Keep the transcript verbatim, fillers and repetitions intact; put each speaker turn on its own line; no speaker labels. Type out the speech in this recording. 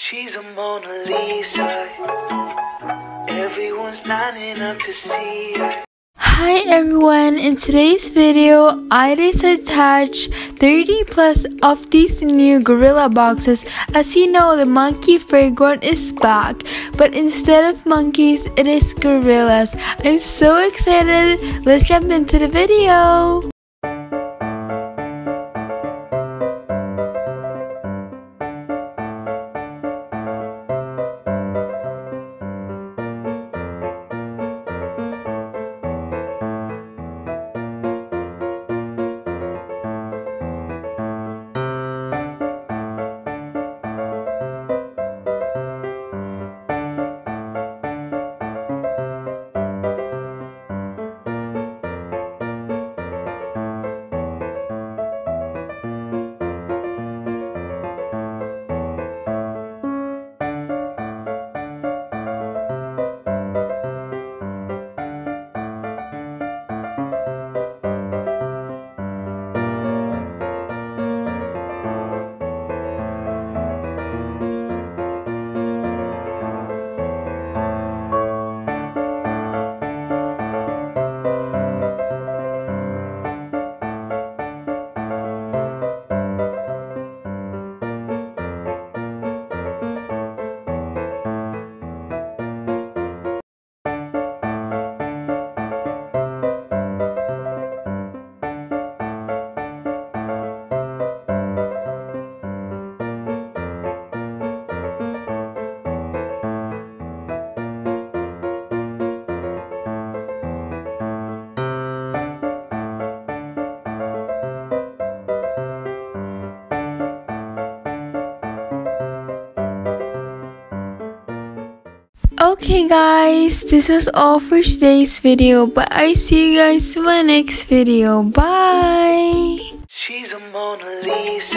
She's a Mona Lisa. Everyone's lining up to see her.
Hi everyone, in today's video I decided to attach thirty plus of these new gorilla boxes. As you know, the monkey fairground is back, but instead of monkeys it is gorillas. I'm so excited. Let's jump into the video. Okay guys, this was all for today's video, but I see you guys in my next video. Bye!
She's a Mona Lisa.